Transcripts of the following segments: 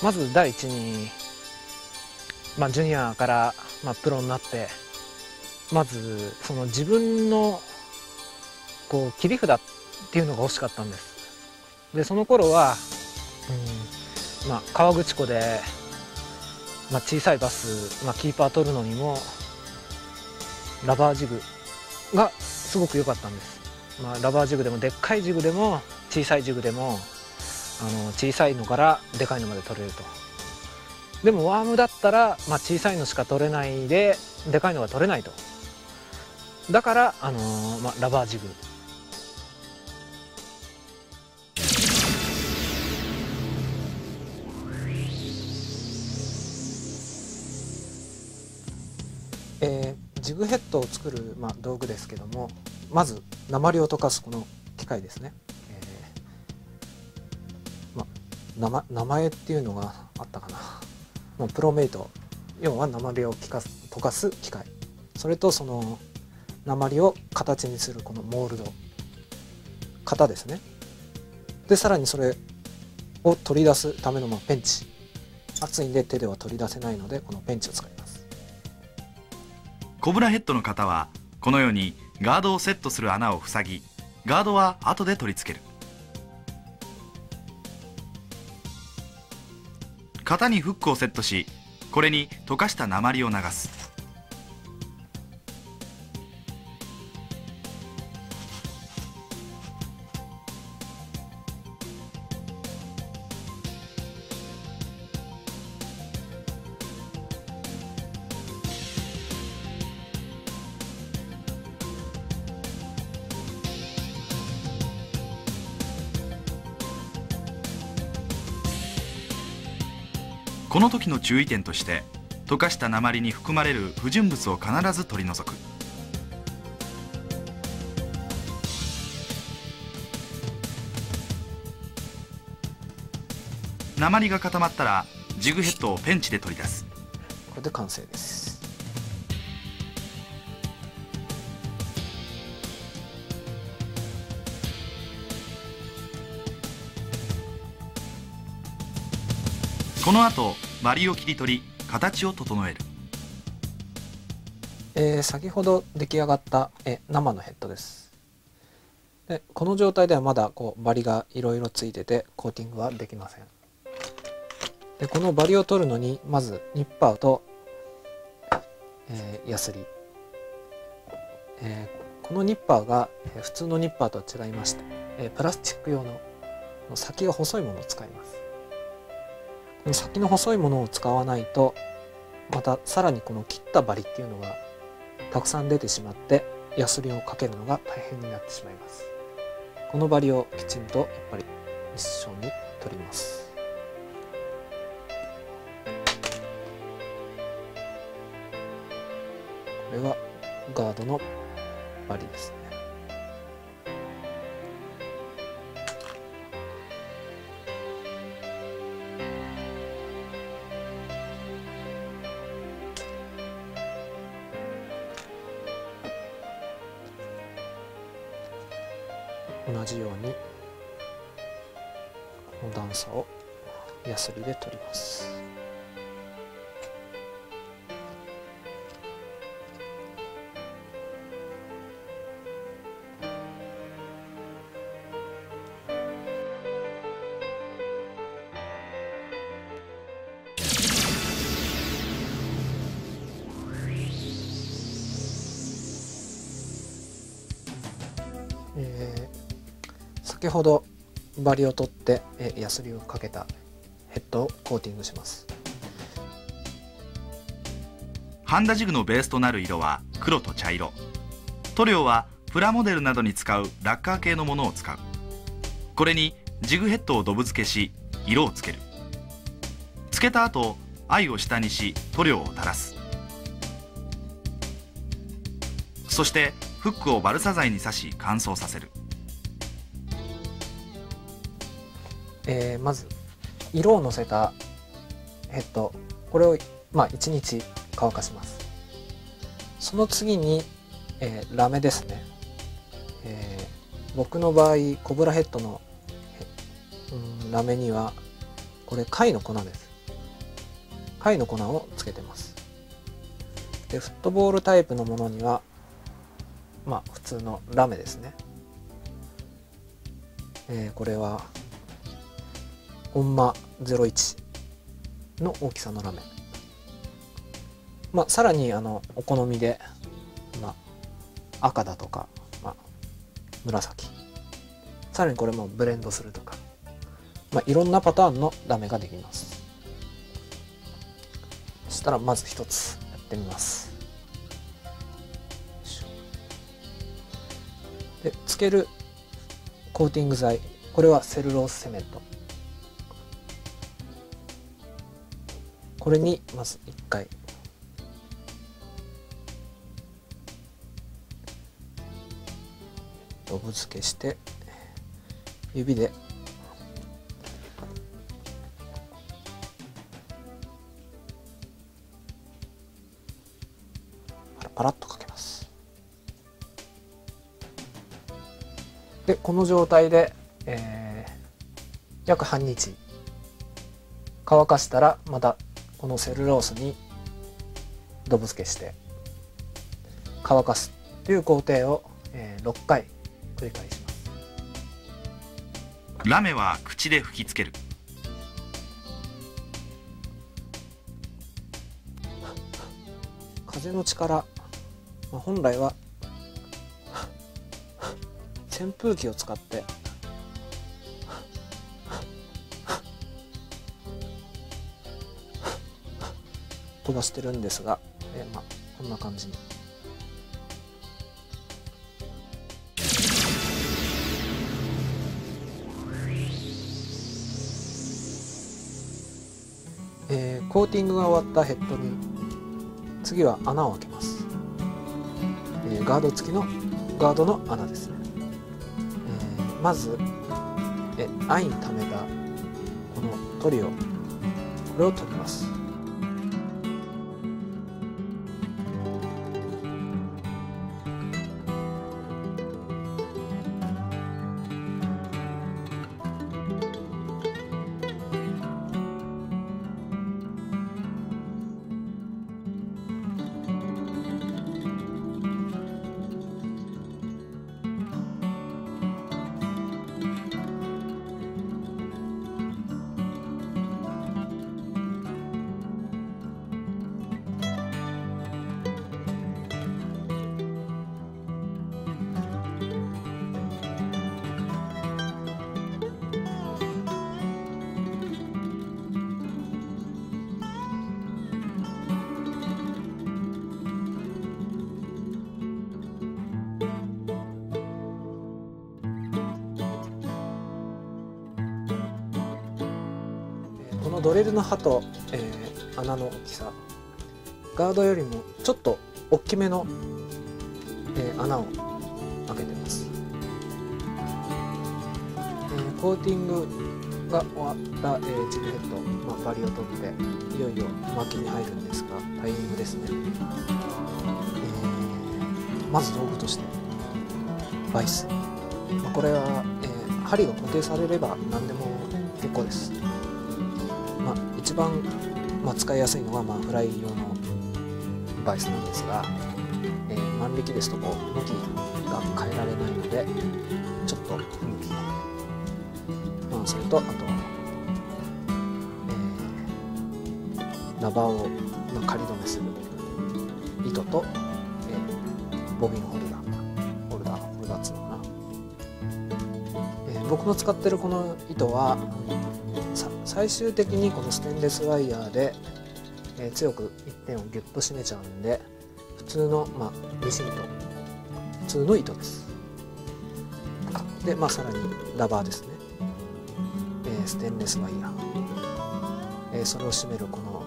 まず第一に、ジュニアから、プロになって、まずその自分のこう切り札っていうのが欲しかったんです。でその頃は、河口湖で、小さいバス、キーパー取るのにもラバージグがすごく良かったんです。ラバージグでもでっかいジグでも小さいジグでも小さいのからでかいのまで取れると。でもワームだったら、小さいのしか取れないででかいのが取れないと。だから、ラバージグ。ジグヘッドを作る、道具ですけども、まず鉛を溶かすこの機械ですね。名前っていうのがあったかな。プロメイト、要は鉛を溶かす機械、それとその鉛を形にするこのモールド、型ですね。でさらにそれを取り出すためのペンチ、熱いんで手では取り出せないのでこのペンチを使います。 コブラヘッドの型はこのようにガードをセットする穴を塞ぎ、ガードは後で取り付ける。型にフックをセットし、これに溶かした鉛を流す。この時の注意点として、溶かした鉛に含まれる不純物を必ず取り除く。鉛が固まったらジグヘッドをペンチで取り出す。 これで完成です。 この後バリを切り取り形を整える。先ほど出来上がった生のヘッドです。でこの状態ではまだバリがいろいろついててコーティングはできません。でこのバリを取るのにまずニッパーと、ヤスリ、このニッパーが普通のニッパーとは違いまして、プラスチック用の先が細いものを使います。この先の細いものを使わないと、またさらにこの切ったバリっていうのがたくさん出てしまってヤスリをかけるのが大変になってしまいます。このバリをきちんとやっぱり一緒に取ります。これはガードのバリですね。同じようにこの段差をヤスリで取ります。先ほどバリを取ってヤスリをかけたヘッドをコーティングします。 ハンダジグのベースとなる色は黒と茶色。塗料はプラモデルなどに使うラッカー系のものを使う。これにジグヘッドをドブ付けし色をつける。つけた後藍を下にし塗料を垂らす。そしてフックをバルサ材に刺し乾燥させる。 まず色をのせたヘッド、これを1日乾かします。その次に、ラメですね。僕の場合コブラヘッドの、ラメにはこれ貝の粉です。 貝の粉をつけてます。でフットボールタイプのものには普通のラメですね。これはコンマ01の大きさのラメ。さらにお好みで、赤だとか、紫、さらにこれもブレンドするとか、いろんなパターンのラメができます。そしたらまず一つやってみます。でつけるコーティング剤、これはセルロースセメント。これにまず1回ドブ付けして指でパラパラっとかけます。でこの状態で、約半日乾かしたら、またこのセルロースにドブ付けして乾かすという工程を、6回繰り返します。 ラメは口で吹きつける。 風の力、本来は扇風機を使って飛ばしてるんですが、こんな感じに。コーティングが終わったヘッドに次は穴を開けます。ガード付きのガードの穴ですね。まず藍に溜めたこの塗料、これを取ります。このドリルの刃と、穴の大きさ、ガードよりもちょっと大きめの、穴を開けてます。コーティングが終わった、ジグヘッド、バリを取っていよいよ巻きに入るんですが、タイミングですね。まず道具としてバイス、これは、針が固定されれば何でも結構です。一番、使いやすいのが、フライ用のバイスなんですが、万力ですと向きが変えられないのでちょっと向き、それとあと、ラバーを、仮止めする糸と、ボビンホルダーっつうのかな。僕の使ってるこの糸は最終的にこのステンレスワイヤーで、強く一点をギュッと締めちゃうんで、普通の、ミシン糸、普通の糸です。で、さらにラバーですね、ステンレスワイヤー、それを締めるこの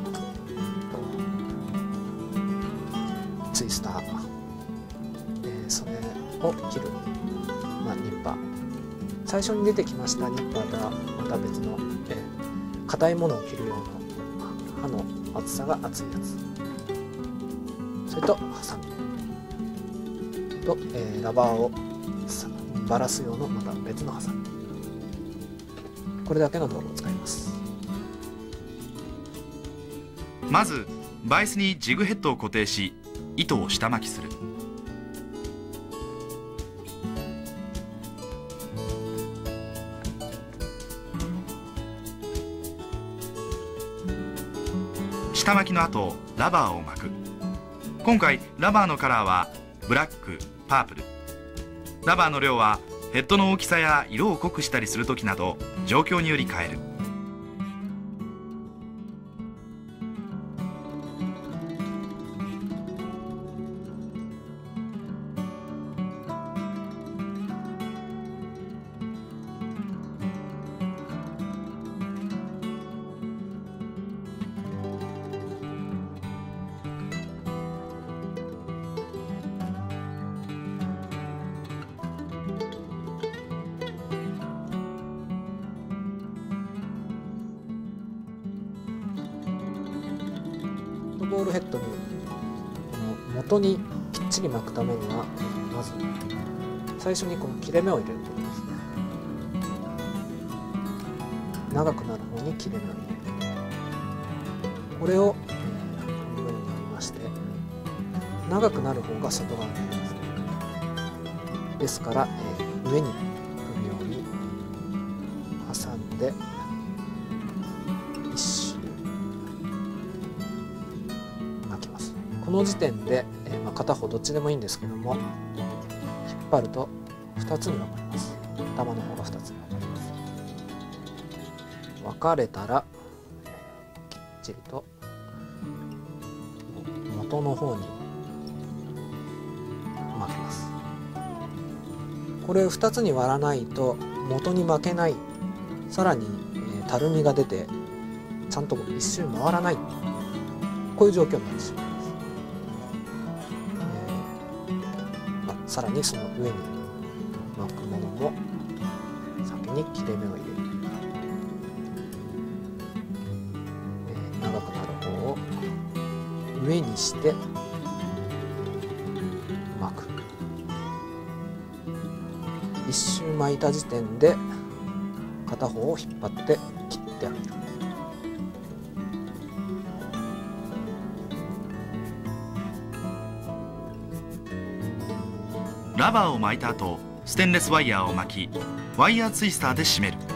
ツイスター、それを切る、ニッパー、最初に出てきましたニッパーとはまた別の、硬いものを切る用の刃の厚さが厚いやつ、それとハサミと、ラバーをバラす用のまた別のハサミ、これだけの道具を使います。 まずバイスにジグヘッドを固定し糸を下巻きする。下巻きの後ラバーを巻く。今回ラバーのカラーはブラック、パープル。ラバーの量はヘッドの大きさや色を濃くしたりする時など状況により変える。 ボールヘッドに元にきっちり巻くためには、まず最初にこの切れ目を入れることですね。長くなる方に切れ目を入れる。これをこのようになりまして、長くなる方が外側になりますね。ですから、上に首をに挟んで一周巻きます。この時点で、片方どっちでもいいんですけども、引っ張ると2つに分かれます。頭の方が2つに分かれます。分かれたらきっちりと元の方に巻きます。これ2つに割らないと元に巻けない、さらにたるみが出てちゃんと一周回らない、こういう状況になってしまいます。さらにその上に巻くものも先に切れ目を入れる。長くなる方を上にして巻く。一周巻いた時点で片方を引っ張って切ってあげる。 ラバーを巻いた後、ステンレスワイヤーを巻き、ワイヤーツイスターで締める。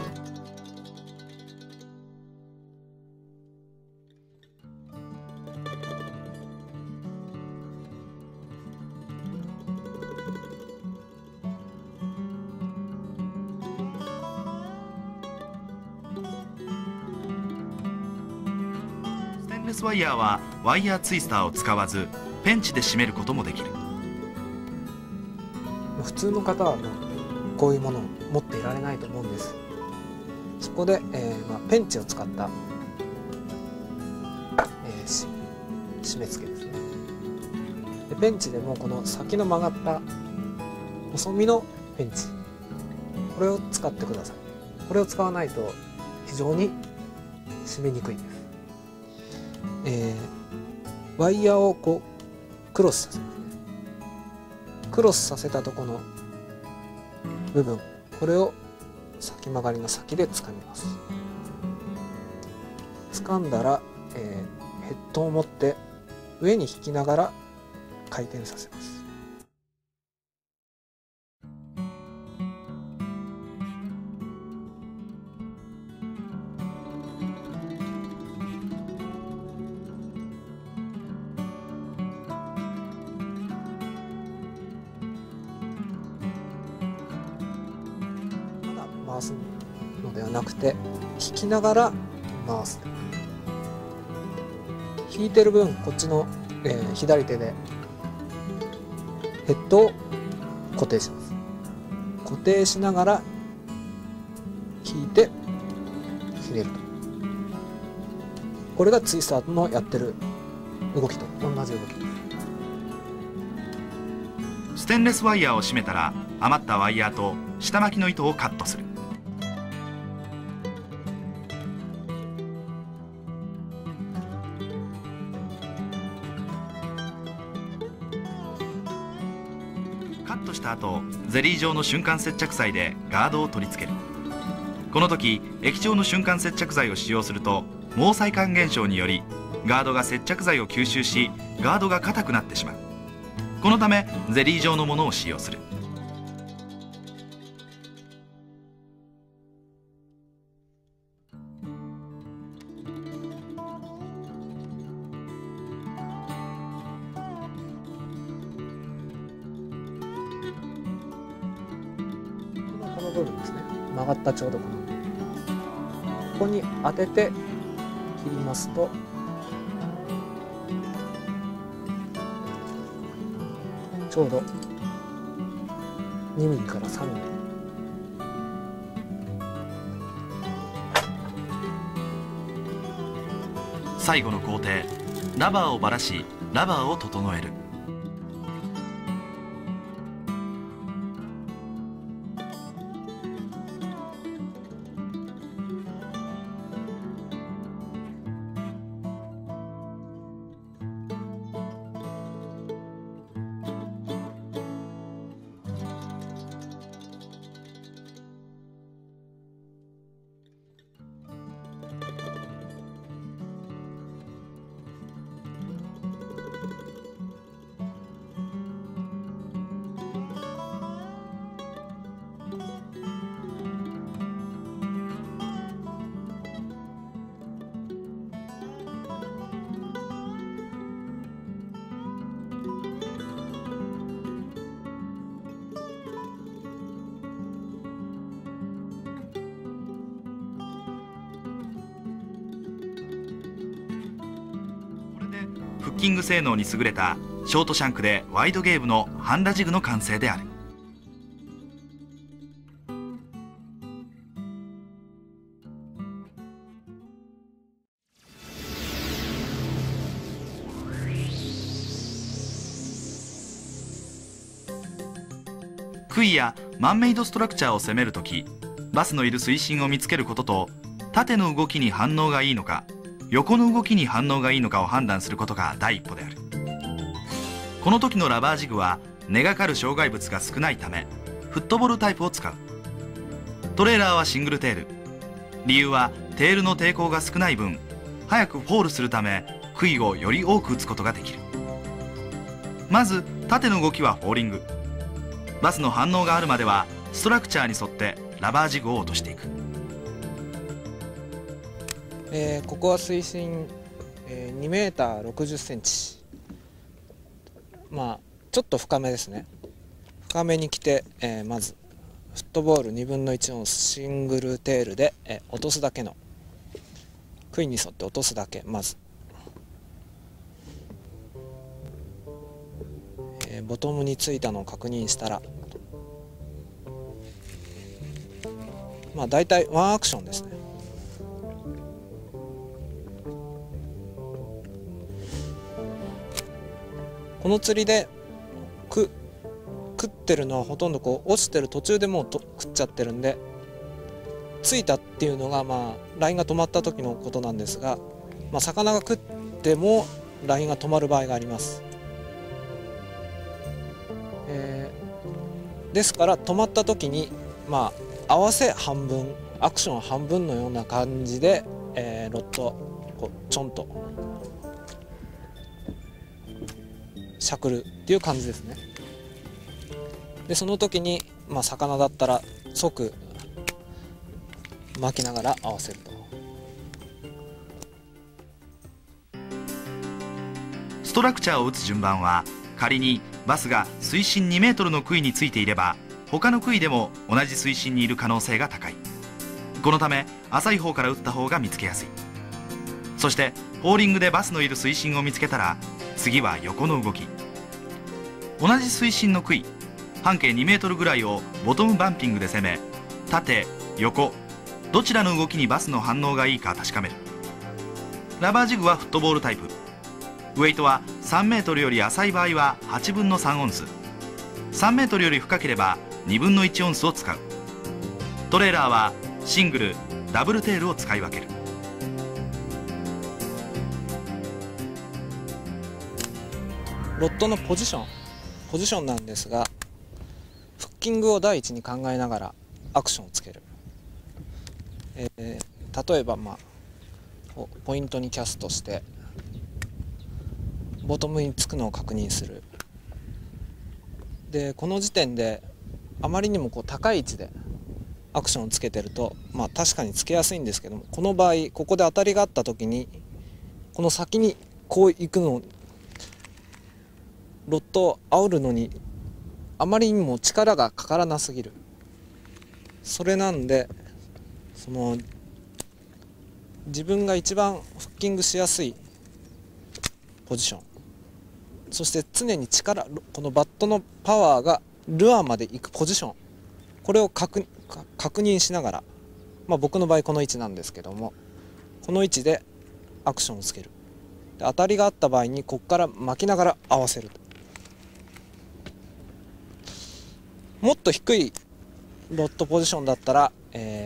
ステンレスワイヤーはワイヤーツイスターを使わずペンチで締めることもできる。 普通の方はこういうものを持っていられないと思うんです。そこで、ペンチを使った、締め付けですね。でペンチでもこの先の曲がった細身のペンチ、これを使ってください。これを使わないと非常に締めにくいです。ワイヤーをこうクロスさせますね。クロスさせたとこの部分、これを先曲がりの先で掴みます。掴んだら、ヘッドを持って上に引きながら回転させます。回すのではなくて、引きながら回す。引いてる分こっちの、左手でヘッドを固定します。固定しながら引いてひねると、これがツイスターのやってる動きと同じ動きです。 ステンレスワイヤーを締めたら余ったワイヤーと下巻きの糸をカットする。カットした後、ゼリー状の瞬間接着剤でガードを取り付ける。この時液状の瞬間接着剤を使用すると毛細管現象によりガードが接着剤を吸収しガードが硬くなってしまう。このためゼリー状のものを使用する。 この部分ですね、曲がったちょうどここに当てて切りますと、ちょうど2ミリから3ミリ。 最後の工程、ラバーをばらしラバーを整える。フッキング性能に優れたショートシャンクでワイドゲーブのハンダジグの完成である。杭やマンメイドストラクチャーを攻めるとき、バスのいる水深を見つけることと、縦の動きに反応がいいのか横の動きに反応がいいのかを判断することが第一歩である。この時のラバージグは根がかる障害物が少ないためフットボールタイプを使う。トレーラーはシングルテール。理由はテールの抵抗が少ない分早くフォールするため杭をより多く打つことができる。まず縦の動きはフォーリング。バスの反応があるまではストラクチャーに沿ってラバージグを落としていく。 ここは水深、2メーター60センチ、まあちょっと深めですね。深めに来て、まずフットボール1/2オンスシングルテールで、落とすだけの杭に沿って落とすだけ。まず、ボトムについたのを確認したら、まあ大体ワンアクションですね。この釣りで食ってるのはほとんどこう落ちてる途中でもう食っちゃってるんで、ついたっていうのがまあラインが止まった時のことなんですが、まあ、魚が食ってもラインが止まる場合があります。ですから止まった時にまあ合わせ半分アクション半分のような感じで、ロッドこうちょんとしゃくるっていう感じですね。でその時に、まあ、魚だったら即巻きながら合わせると。 ストラクチャーを打つ順番は、仮にバスが水深2メートルの杭についていれば他の杭でも同じ水深にいる可能性が高い。このため浅い方から打った方が見つけやすい。そしてホーリングでバスのいる水深を見つけたら次は横の動き。同じ水深の杭半径2メートルぐらいをボトムバンピングで攻め、縦横どちらの動きにバスの反応がいいか確かめる。ラバージグはフットボールタイプ。ウェイトは3メートルより浅い場合は8分の3オンス、3メートルより深ければ2分の1オンスを使う。トレーラーはシングルダブルテールを使い分ける。 ロッドのポジションなんですが、フッキングを第一に考えながらアクションをつける。例えば、まあ、ポイントにキャストしてボトムにつくのを確認する。でこの時点であまりにも高い位置でアクションをつけてると、確かにつけやすいんですけども、この場合ここで当たりがあった時にこの先にこう行くの、ロッドを煽るのにあまりにも力がかからなすぎる。それなんで自分が一番フッキングしやすいポジション、そして常にこのバットのパワーがルアーまで行くポジション、これを確認しながら、僕の場合この位置なんですけども、この位置でアクションをつける。で当たりがあった場合にここから巻きながら合わせる。もっと低いロッドポジションだったら、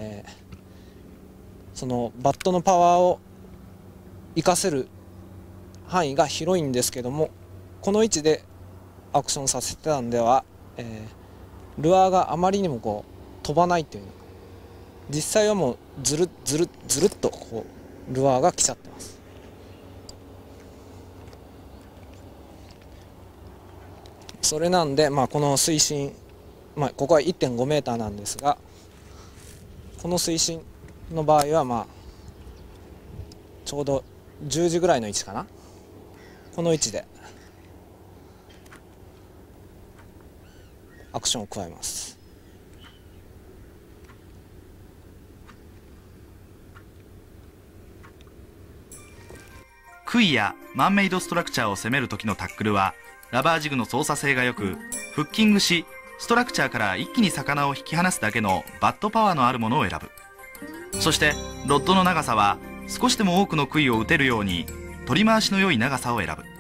そのバットのパワーを活かせる範囲が広いんですけども、この位置でアクションさせてたんでは、ルアーがあまりにも飛ばないっていうの、実際はもうずるっとルアーが来ちゃってます。それなんで、この水深、ここは 1.5 メーターなんですが、この水深の場合はちょうど10時ぐらいの位置かな、この位置でアクションを加えます。 杭やマンメイドストラクチャーを攻める時のタックルはラバージグの操作性が良く、フッキングしストラクチャーから一気に魚を引き離すだけのバットパワーのあるものを選ぶ。そしてロッドの長さは少しでも多くの杭を打てるように取り回しの良い長さを選ぶ。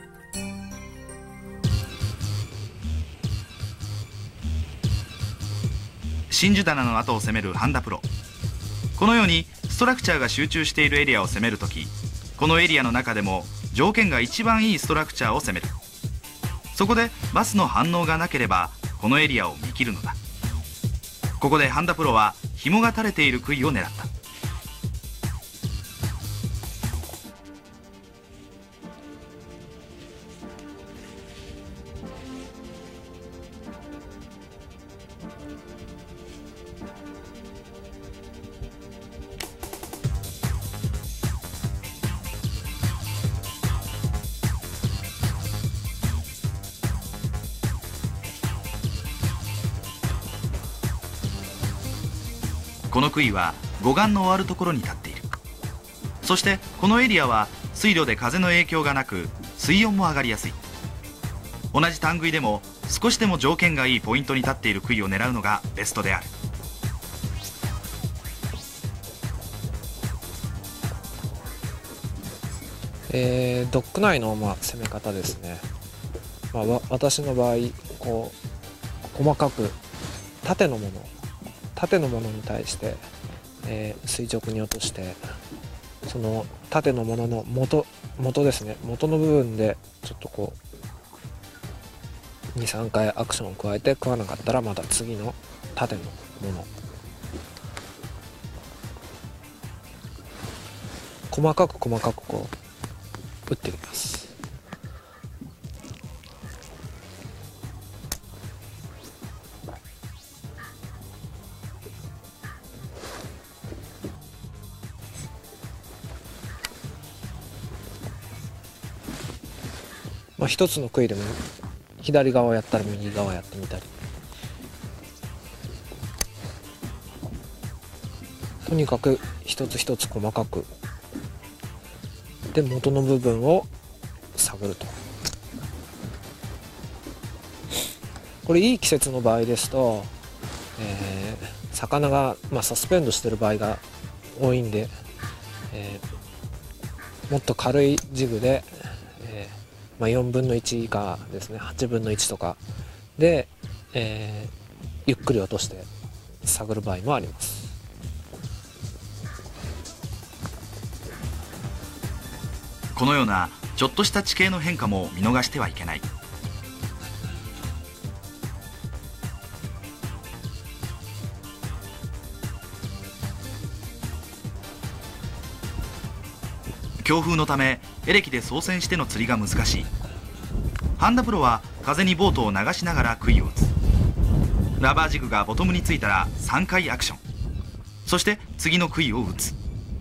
真珠棚の後を攻める半田プロ、このようにストラクチャーが集中しているエリアを攻めるとき、このエリアの中でも条件が一番いいストラクチャーを攻める。そこでバスの反応がなければこのエリアを見切るのだ。ここで半田プロは紐が垂れている杭を狙った。この杭は護岸の終わるところに立っている。そしてこのエリアは水路で風の影響がなく水温も上がりやすい。同じ単杭でも少しでも条件がいいポイントに立っている杭を狙うのがベストである。 ドック内の攻め方ですね。私の場合細かく縦のものに対して、垂直に落として、その縦のものの元ですね、元の部分でちょっと2、3回アクションを加えて、食わなかったらまた次の縦のもの、細かく打っていきます。一つの杭でも左側やったら右側やってみたり、とにかく一つ一つ細かくで元の部分を探ると。これいい季節の場合ですと、魚が、サスペンドしてる場合が多いんで、もっと軽いジグで、4分の1以下ですね、8分の1とかで、ゆっくり落として探る場合もあります。 このようなちょっとした地形の変化も見逃してはいけない。強風のためエレキで操船しての釣りが難しい。 ハンダプロは風にボートを流しながら杭を打つ。ラバージグがボトムについたら3回アクション、そして次の杭を打つ。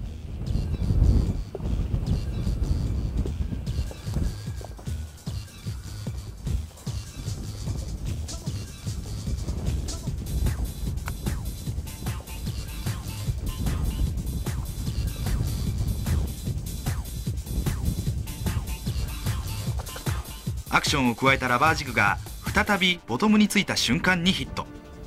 アクションを加えたラバージグが再びボトムについた瞬間にヒット。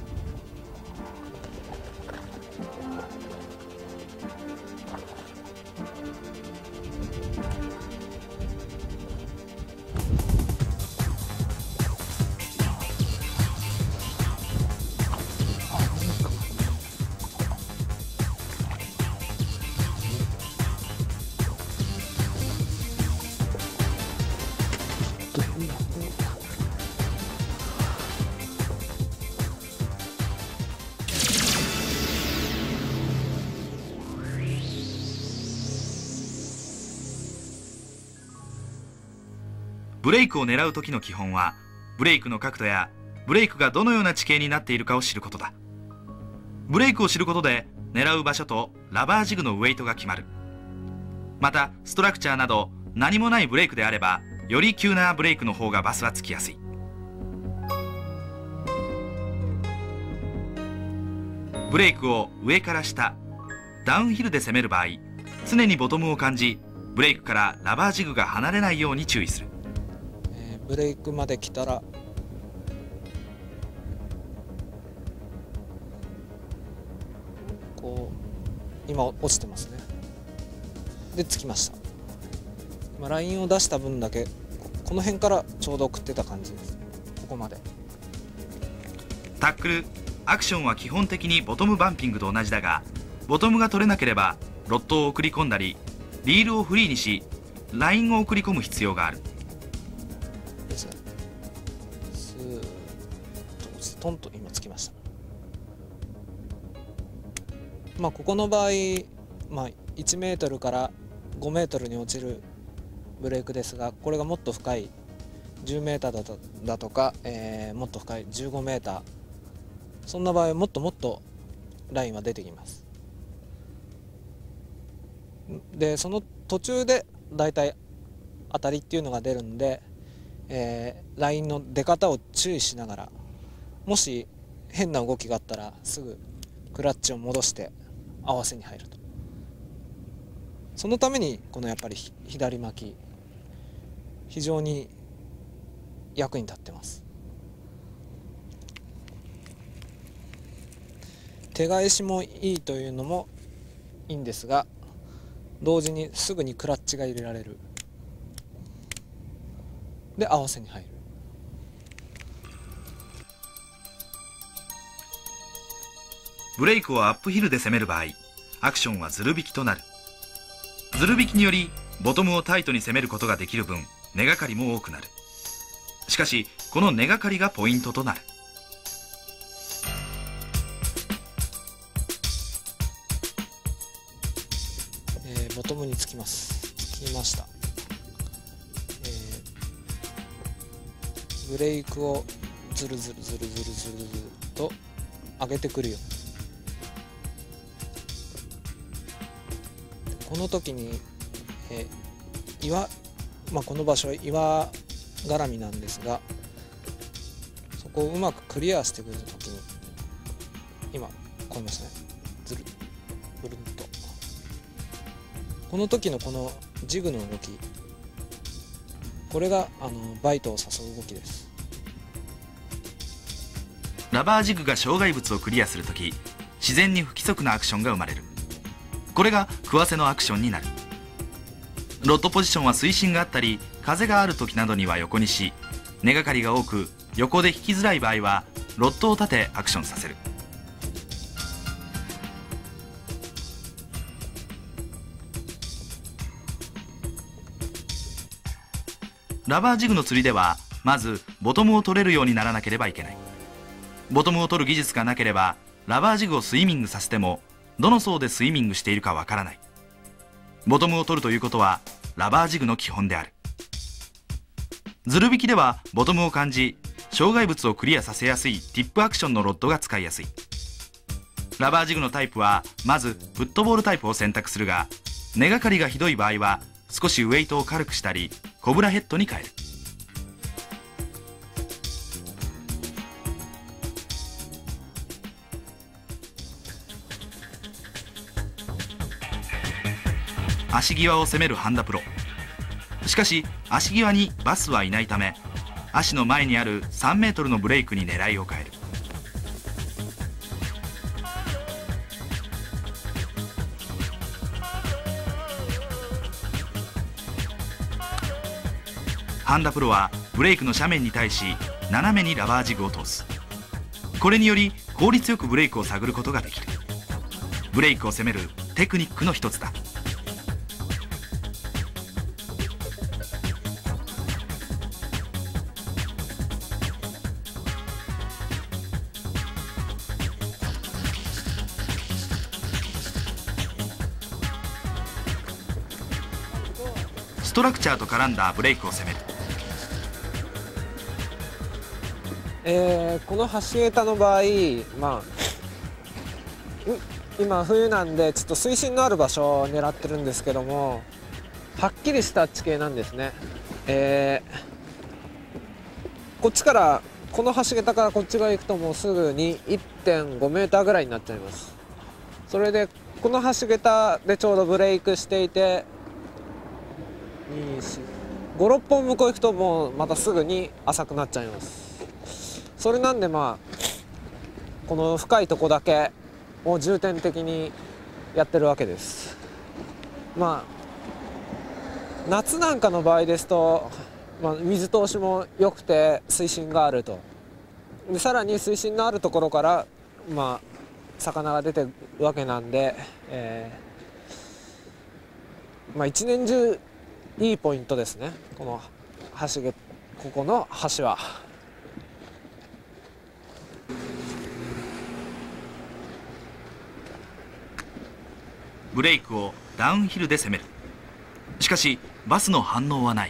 ブレイクを狙う時の基本は、ブレイクの角度やブレイクがどのような地形になっているかを知ることだ。ブレイクを知ることで狙う場所とラバージグのウェイトが決まる。またストラクチャーなど何もないブレイクであれば、より急なブレイクの方がバスはつきやすい。ブレイクを上から下、ダウンヒルで攻める場合、常にボトムを感じ、ブレイクからラバージグが離れないように注意する。 ブレイクまで来たらこう今落ちてますね。でつきました。今ラインを出した分だけこの辺からちょうど送ってた感じです。ここまで。 タックル、アクションは基本的にボトムバンピングと同じだが、ボトムが取れなければロットを送り込んだり、リールをフリーにしラインを送り込む必要がある。 スーッとストンと今つきました。ここの場合、1メートルから5メートルに落ちるブレイクですが、これがもっと深い10メーターだとか、もっと深い15メーター、そんな場合はもっともっとラインは出てきます。でその途中でだいたい当たりっていうのが出るんで、ラインの出方を注意しながら、もし変な動きがあったらすぐクラッチを戻して合わせに入ると。そのためにこのやっぱり左巻き非常に役に立ってます。手返しもいいというのもいいんですが、同時にすぐにクラッチが入れられる。で合わせに入る。 ブレイクをアップヒルで攻める場合、アクションはズル引きとなる。ズル引きによりボトムをタイトに攻めることができる分、根がかりも多くなる。しかしこの根がかりがポイントとなる。 ボトムにつきます。つきました。ブレイクをズルズルズルズルズルズルと上げてくるよ。この時に、この場所は岩絡みなんですが、そこをうまくクリアしてくる時に今こういますね。ズルブルンと、この時のこのジグの動き、これがバイトを誘う動きです。 ラバージグが障害物をクリアするとき、自然に不規則なアクションが生まれる。これが食わせのアクションになる。ロッドポジションは水深があったり風がある時などには横にし、根がかりが多く横で引きづらい場合はロッドを立てアクションさせる。ラバージグの釣りではまずボトムを取れるようにならなければいけない。ボトムを取る技術がなければラバージグをスイミングさせてもどの層でスイミングしているかわからない。ボトムを取るということはラバージグの基本である。 ズル引きではボトムを感じ、障害物をクリアさせやすいティップアクションのロッドが使いやすい。ラバージグのタイプはまずフットボールタイプを選択するが、根がかりがひどい場合は少しウェイトを軽くしたりコブラヘッドに変える。足際を攻めるハンダプロ。しかし足際にバスはいないため、足の前にある3メートルのブレークに狙いを変える。ハンダプロはブレークの斜面に対し斜めにラバージグを通す。これにより効率よくブレークを探ることができる。ブレークを攻めるテクニックの一つだ。ストラクチャーと絡んだブレークを攻める。 この橋桁の場合、今冬なんでちょっと水深のある場所を狙ってるんですけども、はっきりした地形なんですね。こっちからこの橋桁からこっち側行くともうすぐに 1.5 メーターぐらいになっちゃいます。それでこの橋桁でちょうどブレイクしていて、56本向こう行くともうまたすぐに浅くなっちゃいます。それなんでこの深いとこだけを重点的にやってるわけです。夏なんかの場合ですと、水通しも良くて水深があると。でさらに水深のあるところから魚が出てるわけなんで、一年中いいポイントですね、このここの橋は。 ブレイクをダウンヒルで攻める。しかしバスの反応はない。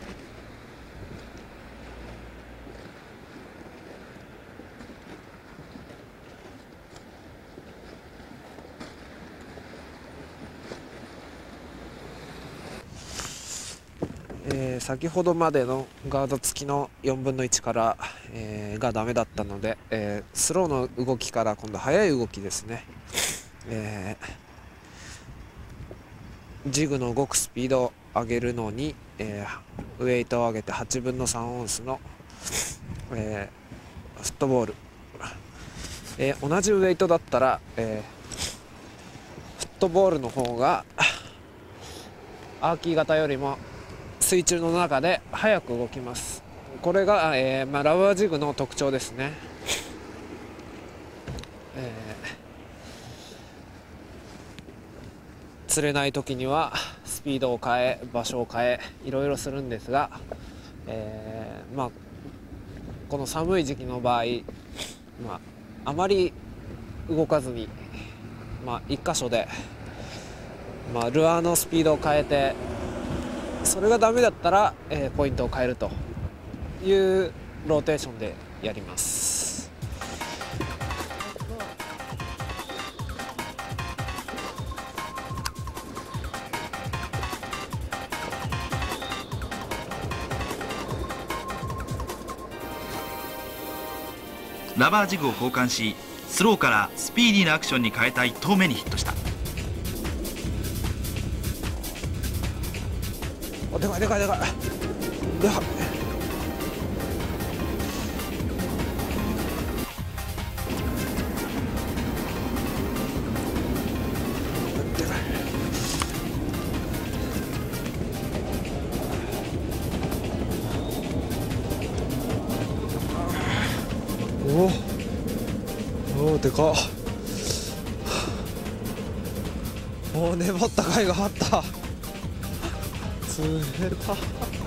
先ほどまでのガード付きの4分の1から、がダメだったので、スローの動きから今度速い動きですね。ジグの動くスピードを上げるのに、ウエイトを上げて8分の3オンスの、フットボール、同じウエイトだったら、フットボールの方がアーキー型よりも水中の中で速く動きます。これが、ラバージグの特徴ですね。釣れない時にはスピードを変え場所を変えいろいろするんですが、この寒い時期の場合、あまり動かずに、一箇所で、ルアーのスピードを変えて、それがダメだったら、ポイントを変えるというローテーションでやります。 ラバージグを交換し、スローからスピーディーなアクションに変えた1投目にヒットした。 でかいでかいでかい。おでかっ。粘った甲斐があった。釣れた。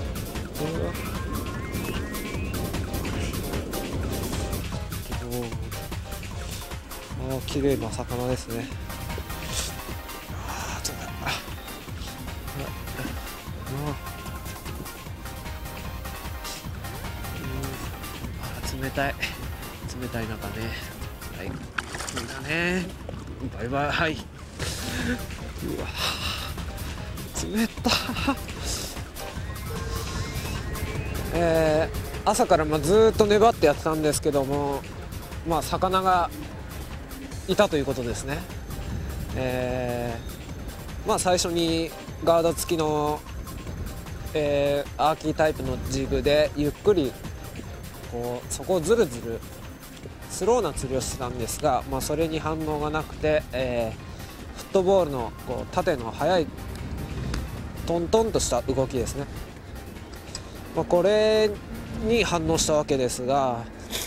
綺麗な魚ですね。 冷たい中ね、はい、みんなね、バイバイ。はい、うわ冷た。朝からずっと粘ってやってたんですけども、魚がいたということですね。最初にガード付きの、アーキータイプのジグでゆっくりそこをずるずるスローな釣りをしてたんですが、それに反応がなくて、フットボールの縦の速いトントンとした動きですね、これに反応したわけですが、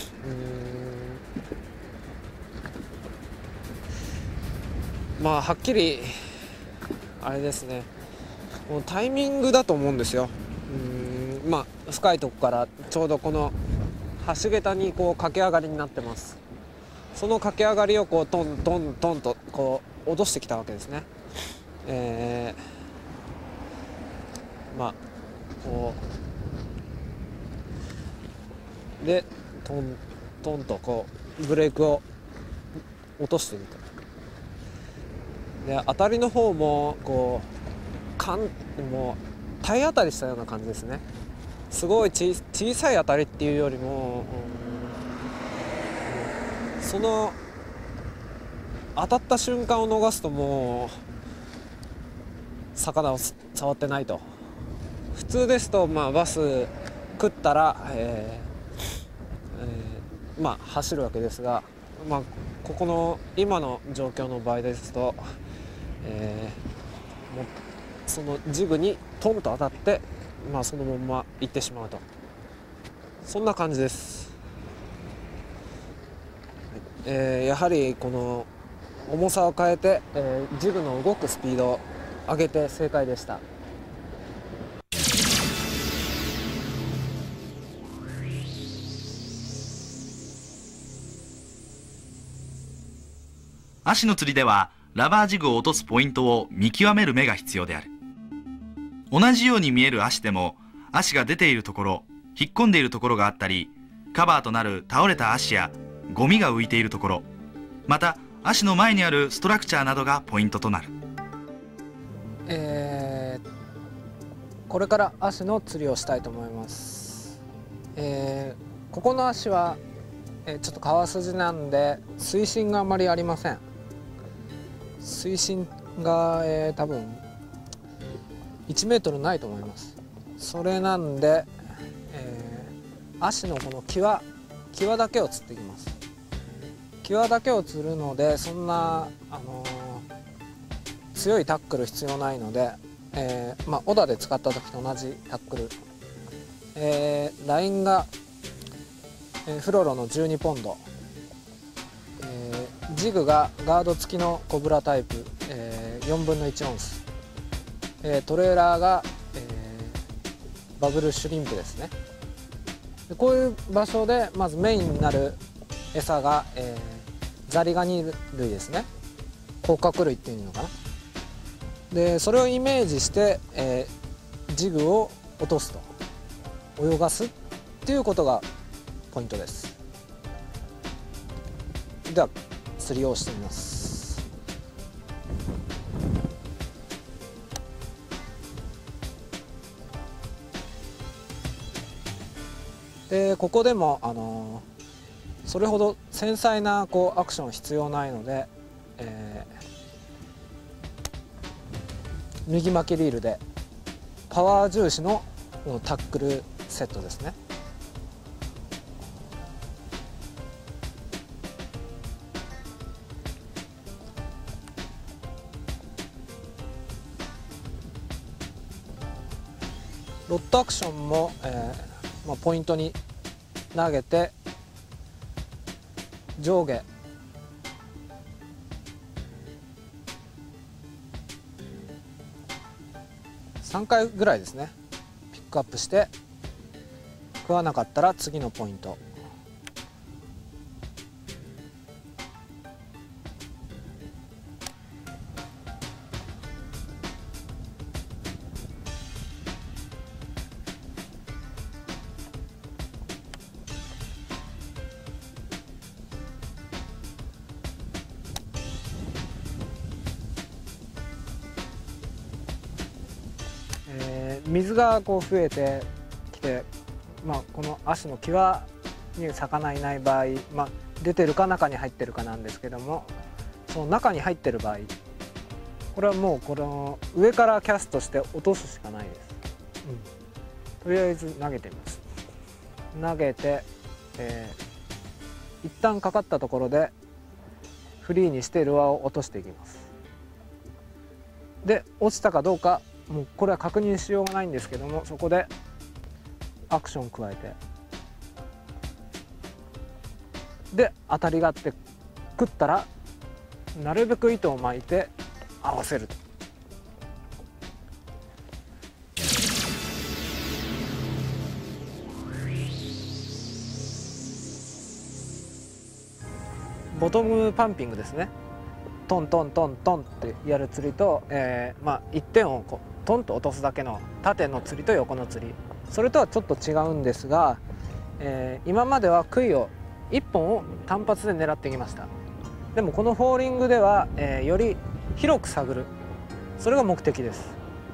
はっきりあれですね、もうタイミングだと思うんですよ。深いとこからちょうどこの橋桁に駆け上がりになってます。その駆け上がりをトントントンと落としてきたわけですね。でトントンとブレークを落としていると。で当たりの方ももう体当たりしたような感じですね。すごい小さい当たりっていうよりも、その当たった瞬間を逃すともう魚を触ってないと。普通ですとバス食ったら、走るわけですが、ここの今の状況の場合ですと、もうそのジグにトンと当たって、そのまま行ってしまうと、そんな感じです。やはりこの重さを変えて、ジグの動くスピードを上げて正解でした。 足の釣りではラバージグを落とすポイントを見極める目が必要である。同じように見える足でも、足が出ているところ、引っ込んでいるところがあったり、カバーとなる倒れた足やゴミが浮いているところ、また足の前にあるストラクチャーなどがポイントとなる。 これから足の釣りをしたいと思います。ここの足は、ちょっと川筋なんで水深があまりありません。水深が、多分1メートルないと思います。それなんで、足のこの際だけを釣っていきます。際だけを釣るので、そんな、強いタックル必要ないので、オダで使った時と同じタックル、ラインが、フロロの12ポンド、ジグがガード付きのコブラタイプ、4分の1オンス、トレーラーが、バブルシュリンプですね。でこういう場所でまずメインになる餌が、ザリガニ類ですね。甲殻類っていうのかな。でそれをイメージして、ジグを落とすと、泳がすっていうことがポイントです。では釣りをしてみます。でここでもそれほど繊細なアクション必要ないので、右巻きリールでパワー重視のタックルセットですね。ロットアクションも、ポイントに投げて上下3回ぐらいですね、ピックアップして食わなかったら次のポイント。 水がこう増えてきて、この足の際に魚いない場合、出てるか中に入ってるかなんですけども、その中に入ってる場合、これはもうこの上からキャストして落とすしかないです。とりあえず投げてみます。投げて、一旦かかったところでフリーにしてルアーを落としていきます。で落ちたかどうか、もうこれは確認しようがないんですけども、そこでアクションを加えて、で当たりがあって食ったらなるべく糸を巻いて合わせると。ボトムパンピングですね。トントントントンってやる釣りと、一点をこうトンと落とすだけの縦の釣りと横の釣り、それとはちょっと違うんですが、今までは杭を1本を単発で狙ってきました。でもこのフォーリングでは、より広く探る、それが目的です。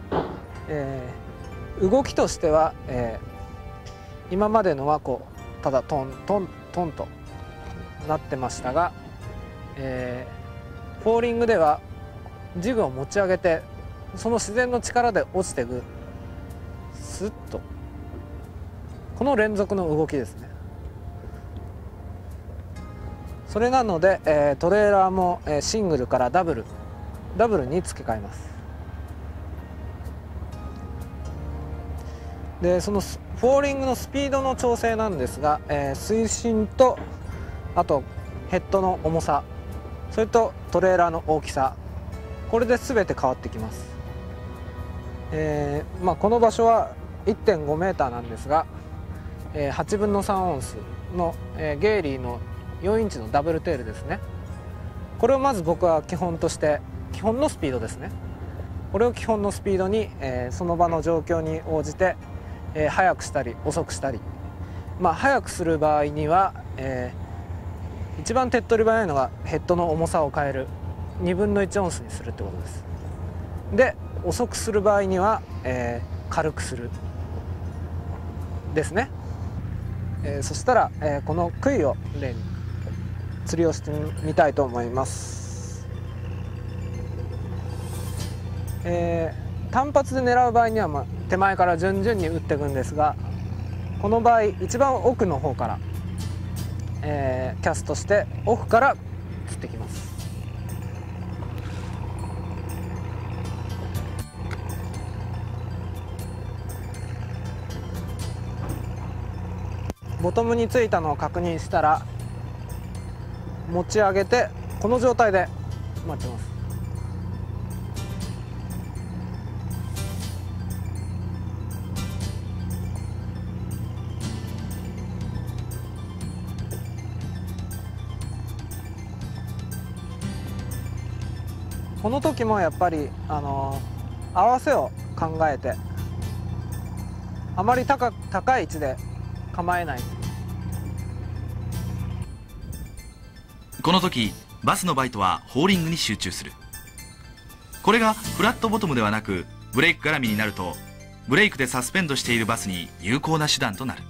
動きとしては、今までのはこうただトントントンとなってましたが、フォーリングではジグを持ち上げて、その自然の力で落ちていく、スッと、この連続の動きですね。それなので、トレーラーも、シングルからダブルに付け替えます。でそのフォーリングのスピードの調整なんですが、水深とあとヘッドの重さ、それとトレーラーの大きさ、これで全て変わってきます。この場所は 1.5 メーターなんですが、8分の3オンスの、ゲイリーの4インチのダブルテールですね。これをまず僕は基本として、基本のスピードですね。これを基本のスピードに、その場の状況に応じて、速くしたり遅くしたり、速くする場合には、一番手っ取り早いのがヘッドの重さを変える、2分の1オンスにするってことです。で遅くする場合には、軽くするですね。そしたら、この杭を例に釣りをしてみたいと思います。単発で狙う場合には、手前から順々に打っていくんですが、この場合一番奥の方から、キャストして奥から釣ってきます。ボトムについたのを確認したら持ち上げて、この状態で待ちます。この時もやっぱり、合わせを考えて、あまり高い位置で構えない。 この時バスのバイトはホーリングに集中する。これがフラットボトムではなくブレイク絡みになると、ブレイクでサスペンドしているバスに有効な手段となる。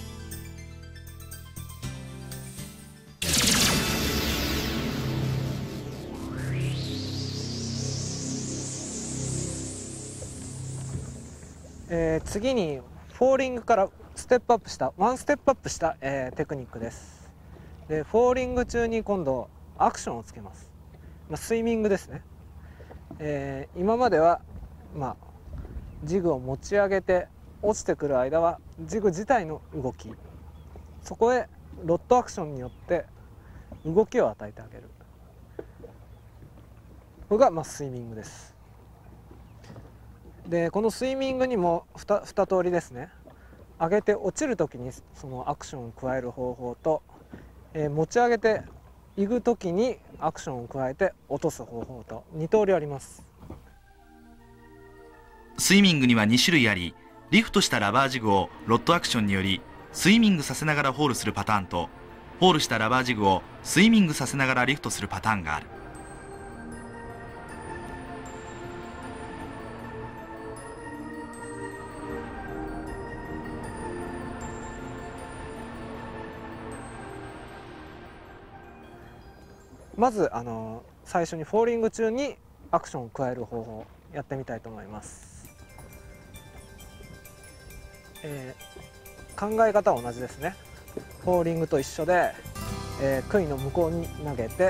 次にフォーリングからワンステップアップした、テクニックです。でフォーリング中に今度アクションをつけます。スイミングですね。今までは、ジグを持ち上げて落ちてくる間はジグ自体の動き、そこへロッドアクションによって動きを与えてあげる、これがスイミングです。でこのスイミングにも 2通りですね。上げて落ちる時にそのアクションを加える方法と、持ち上げていく時にアクションを加えて落とす方法と2通りあります。 スイミングには2種類あり、リフトしたラバージグをロッドアクションによりスイミングさせながらホールするパターンと、ホールしたラバージグをスイミングさせながらリフトするパターンがある。 まず最初にフォーリング中にアクションを加える方法をやってみたいと思います。考え方は同じですね。フォーリングと一緒で、杭の向こうに投げて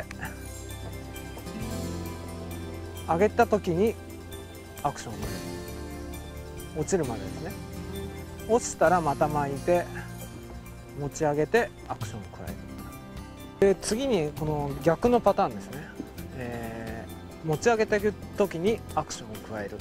上げた時にアクションを加える。落ちるまでですね。落ちたらまた巻いて持ち上げてアクションを加える。で次にこの逆のパターンですね。持ち上げていく時にアクションを加える。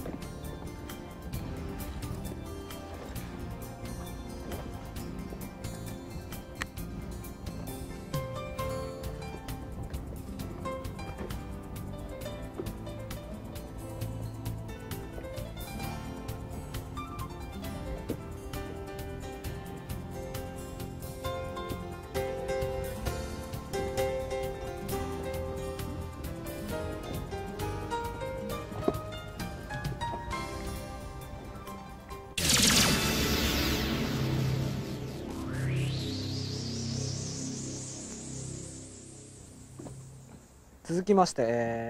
続きまして、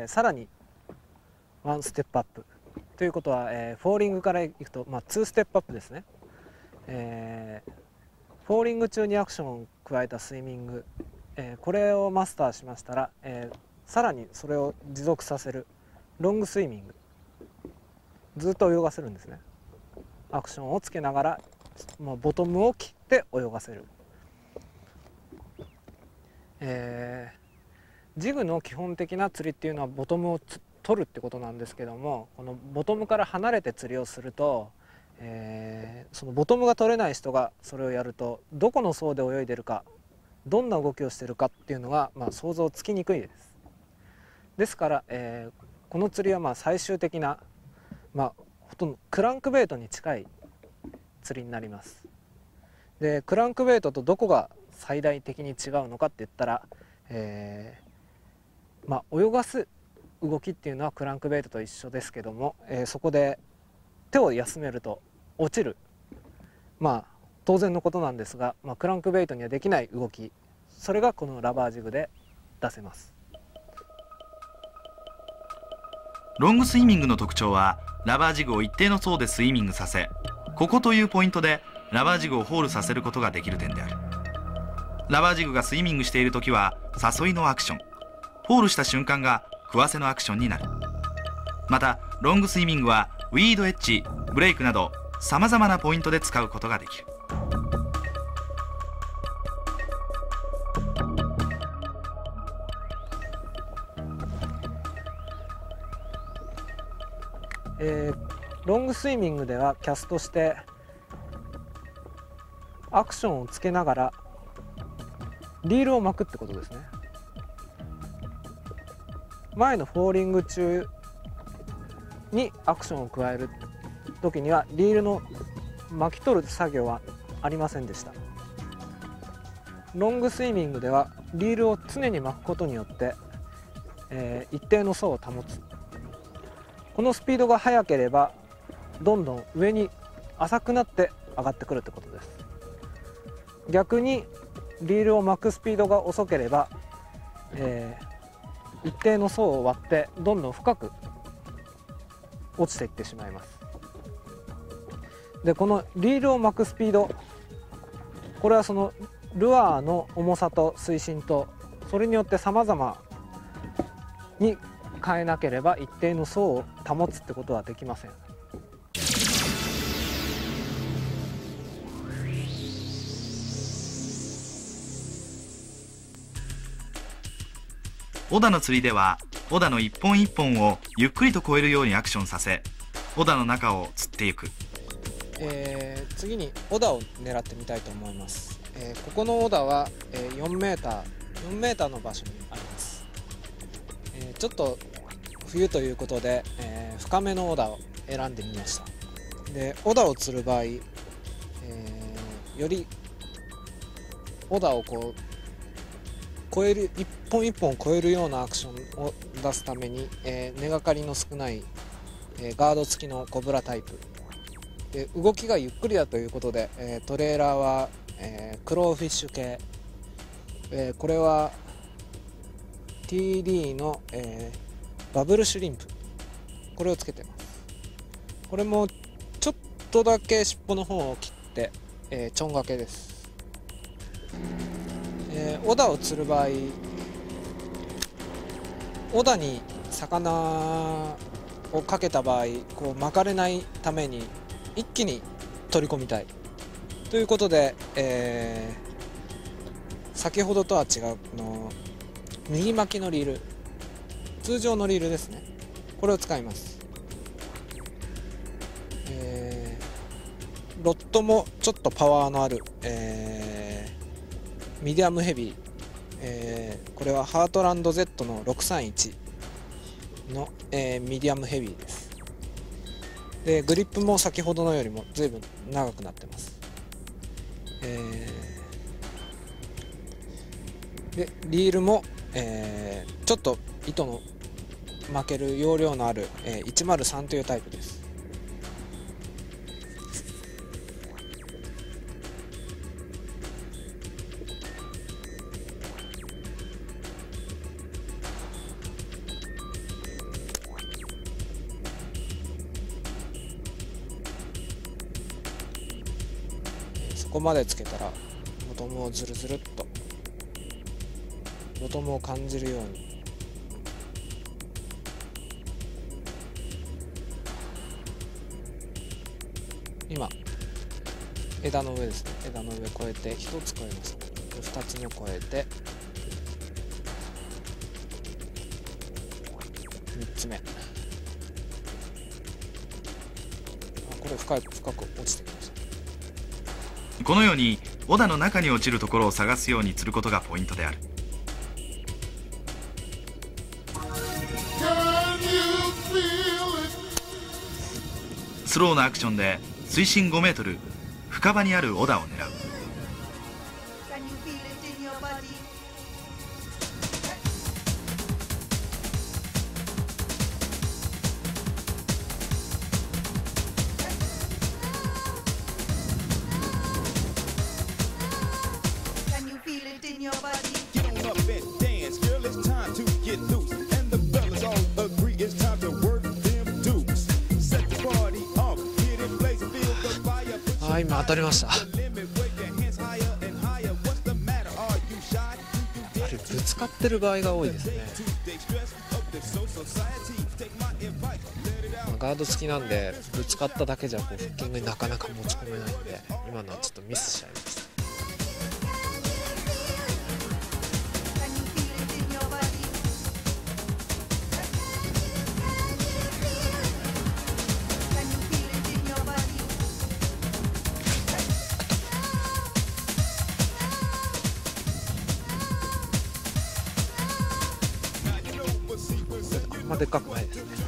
さらにワンステップアップということは、フォーリングからいくと、2ステップアップですね。フォーリング中にアクションを加えたスイミング、これをマスターしましたら、さらにそれを持続させるロングスイミング、ずっと泳がせるんですね。アクションをつけながらもうボトムを切って泳がせる。ジグの基本的な釣りっていうのはボトムを取るってことなんですけども、このボトムから離れて釣りをすると、そのボトムが取れない人がそれをやるとどこの層で泳いでるか、どんな動きをしてるかっていうのが、想像つきにくいです。ですから、この釣りは最終的な、ほとんどクランクベイトに近い釣りになります。でクランクベイトとどこが最大的に違うのかって言ったら、泳がす動きっていうのはクランクベイトと一緒ですけども、そこで手を休めると落ちる、当然のことなんですが、クランクベイトにはできない動き、それがこのラバージグで出せます。 ロングスイミングの特徴は、ラバージグを一定の層でスイミングさせ、ここというポイントでラバージグをホールさせることができる点である。ラバージグがスイミングしているときは誘いのアクション、ホールした瞬間が食わせのアクションになる。またロングスイミングはウィードエッジ、ブレイクなどさまざまなポイントで使うことができる。 ロングスイミングではキャストしてアクションをつけながらリールを巻くってことですね。前のフォーリング中にアクションを加える時にはリールの巻き取る作業はありませんでした。ロングスイミングではリールを常に巻くことによって、一定の層を保つ。このスピードが速ければどんどん上に浅くなって上がってくるってことです。逆にリールを巻くスピードが遅ければ、一定の層を割ってどんどん深く落ちていってしまいます。でこのリールを巻くスピード、これはそのルアーの重さと水深とそれによって様々に変えなければ一定の層を保つってことはできません。 小田の釣りでは小田の一本一本をゆっくりと越えるようにアクションさせ、小田の中を釣っていく。 次に小田を狙ってみたいと思います。ここの小田は4メーターの場所にあります。ちょっと冬ということで、深めの小田を選んでみました。で小田を釣る場合、より小田をこう超える一本一本を超えるようなアクションを出すために、根がかりの少ない、ガード付きのコブラタイプで、動きがゆっくりだということで、トレーラーは、クローフィッシュ系、これは TD の、バブルシュリンプ、これをつけてます。これもちょっとだけ尻尾の方を切って、ちょんがけです。オダを釣る場合、オダに魚をかけた場合こう巻かれないために一気に取り込みたいということで、先ほどとは違うの右巻きのリール、通常のリールですね、これを使います。ロッドもちょっとパワーのある、ミディアムヘビー、これはハートランド Z の631の、ミディアムヘビーです。でグリップも先ほどのよりも随分長くなってます。でリールも、ちょっと糸の巻ける容量のある、103というタイプです。そこまでつけたらボトムをズルズルっとボトムを感じるように今枝の上ですね、枝の上越えて1つ越えました。2つ目越えて3つ目、これ深く落ちてきました。 このようにオダの中に落ちるところを探すように釣ることがポイントである。スローなアクションで水深5メートル深場にあるオダを狙う。 今当たりました。あれぶつかってる場合が多いですね。ガード付きなんでぶつかっただけじゃこうフッキングになかなか持ち込めないんで、今のはちょっとミスしちゃいました。あんまでっかくないですね。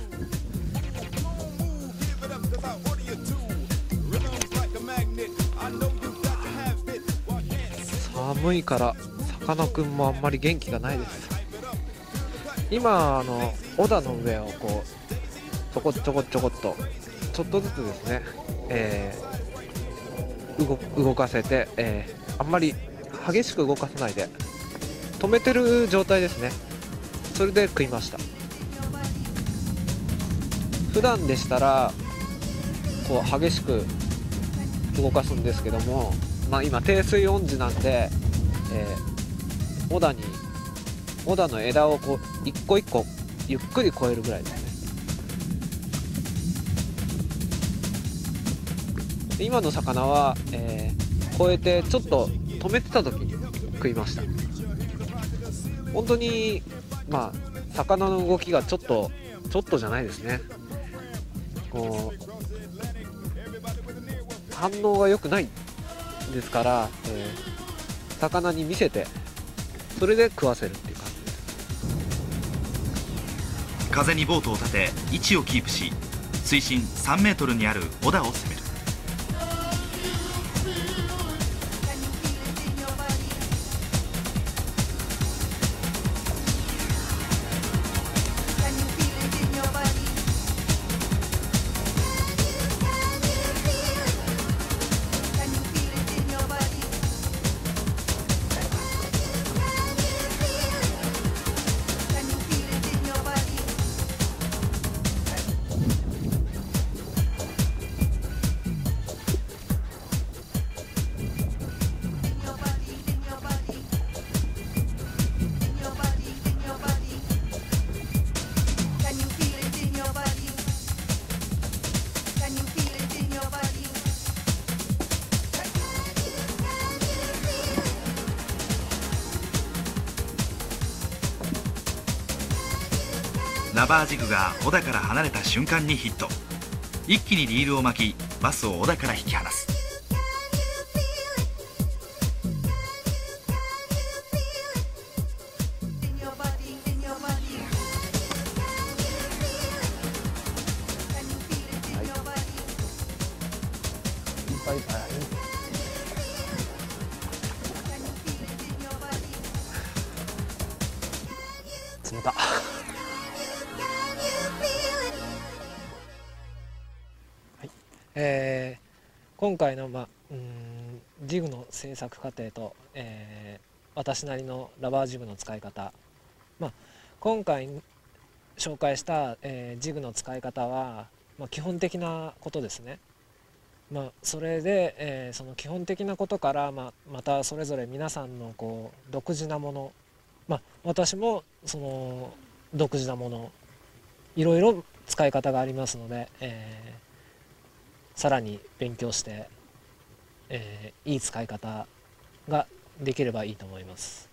寒いからさかなクンもあんまり元気がないです。今オダの上をこうちょこっとちょっとずつですね、動かせて、あんまり激しく動かさないで止めてる状態ですね。それで食いました。普段でしたらこう激しく動かすんですけども、今低水温時なんで、オダの枝をこう一個一個ゆっくり越えるぐらいですね。で今の魚は、越えてちょっと止めてた時に食いました。本当に魚の動きがちょっとじゃないですね。こう反応が良くないですから、魚に見せてそれで食わせるっていう感じです。 風にボートを立て位置をキープし、水深3メートルにあるオダを攻める。 ラバージグが尾田から離れた瞬間にヒット。一気にリールを巻きバスを尾田から引き離す。 バイバイ。冷た。今回の、ジグの制作過程と、私なりのラバージグの使い方、今回紹介した、ジグの使い方は、基本的なことですね。それで、その基本的なことから、またそれぞれ皆さんのこう独自なもの、私もその独自なもの、いろいろ使い方がありますので、さらに勉強して、いい使い方ができればいいと思います。